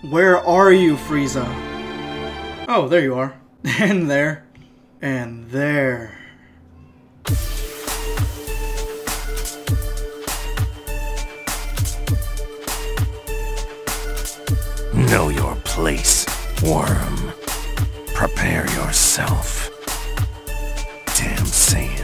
Where are you, Frieza? Oh, there you are. And there. And there. Know your place, worm. Prepare yourself. Damn Saiyan.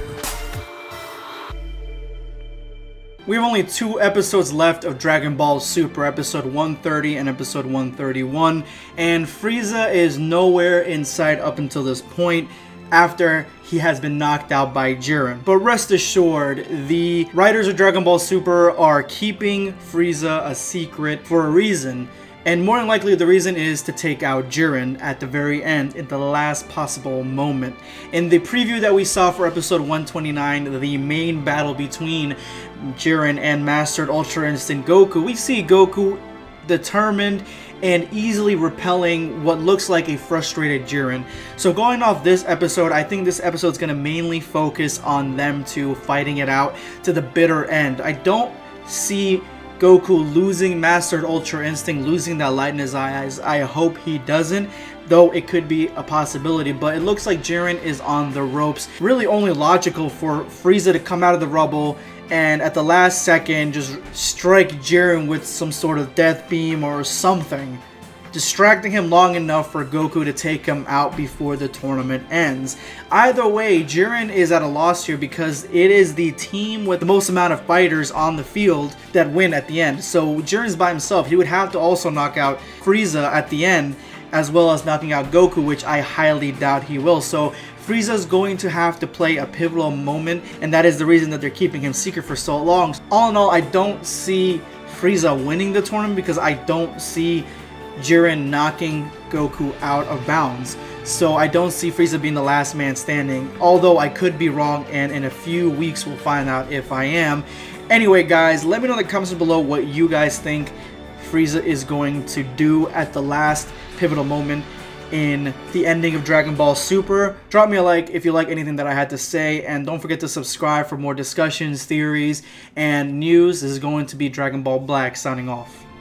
We have only 2 episodes left of Dragon Ball Super, episode 130 and episode 131, and Frieza is nowhere in sight up until this point after he has been knocked out by Jiren. But rest assured, the writers of Dragon Ball Super are keeping Frieza a secret for a reason. And more than likely, the reason is to take out Jiren at the very end, in the last possible moment. In the preview that we saw for episode 129, the main battle between Jiren and Mastered Ultra Instinct Goku, we see Goku determined and easily repelling what looks like a frustrated Jiren. So going off this episode, I think this episode is going to mainly focus on them two fighting it out to the bitter end. I don't see Goku losing Mastered Ultra Instinct, losing that light in his eyes. I hope he doesn't, though it could be a possibility. But it looks like Jiren is on the ropes. Really only logical for Frieza to come out of the rubble and at the last second just strike Jiren with some sort of death beam or something, distracting him long enough for Goku to take him out before the tournament ends. Either way, Jiren is at a loss here because it is the team with the most amount of fighters on the field that win at the end. So Jiren's by himself. He would have to also knock out Frieza at the end, as well as knocking out Goku, which I highly doubt he will. So Frieza's going to have to play a pivotal moment, and that is the reason that they're keeping him secret for so long. All in all, I don't see Frieza winning the tournament because I don't see Jiren knocking Goku out of bounds. So I don't see Frieza being the last man standing, although I could be wrong, and in a few weeks we'll find out if I am. Anyway guys, let me know in the comments below what you guys think Frieza is going to do at the last pivotal moment in the ending of Dragon Ball Super. Drop me a like if you like anything that I had to say, and don't forget to subscribe for more discussions, theories, and news. This is going to be Dragon Ball Black signing off.